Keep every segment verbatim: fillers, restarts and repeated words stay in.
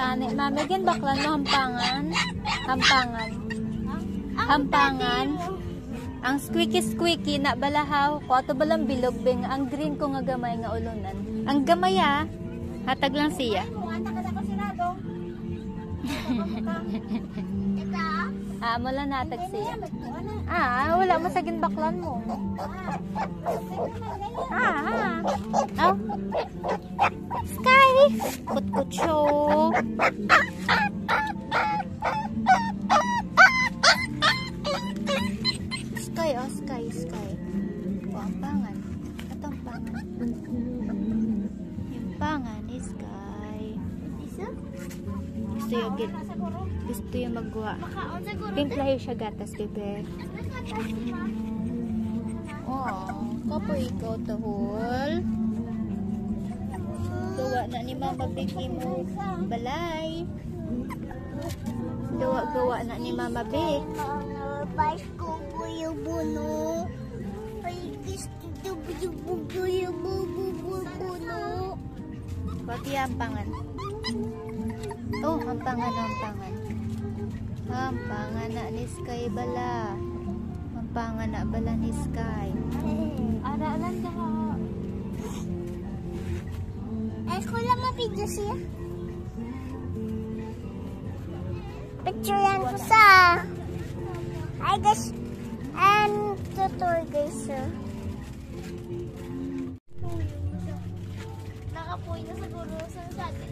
tani. Mami, gan baklan mo hampangan. Hampangan. Hampangan. Ang squeaky-squeaky na balahaw ko. Ato balang bilog, beng. Ang green ko nga gamay nga ulunan. Ang gamay ah. Hatag lang siya. Ah, mula natag siya. Ah, wala mo sa ginbaklan mo. Ah, ah. Oh. Skye! Kut-kutso. Skye, oh, Skye, Skye. O, ang pangan. Ito ang pangan. Yung pangan ni Skye. Gusto yung git. Gusto yung magwa. Timplahe siya gatas, bebe. Oh, kapo ikaw tahol. Gawa na ni Mama Biggy mo. Balay. Gawa-gawa na ni Mama Big. Bye ko po yung buno. Ay, gusto ko yung buno. Pati hampangan. Oh, hampangan, hampangan. Hampangan na ni Skye bala. Hampangan na bala ni Skye. Araalan ka ha. Ay, ko lang mapidyo siya. Picture yan ko sa. Ay, guys. And tutor guys. Nakapuy na siguro sa dati.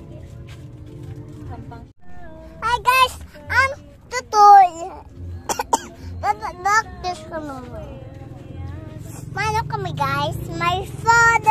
Hi guys, I'm tutor. Look this kami. Mano kami guys. My father.